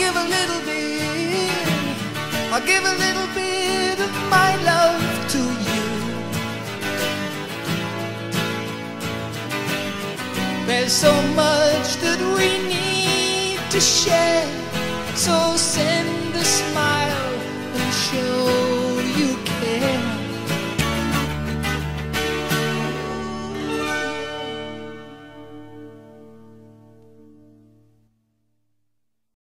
give a little bit, I'll give a little bit of my love to you. There's so much that we need to share, so send a smile and show